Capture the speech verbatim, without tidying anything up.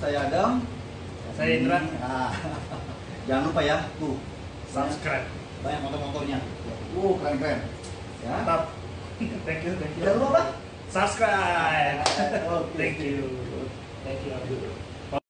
saya Adam. Saya Indra. Nah, jangan lupa ya, tuh Subscribe. banyak motor-motornya. Uh, keren-keren. Ya. Mantap. Thank you, thank you. Jangan lupa apa? Subscribe. Oke. Thank you. Thank you.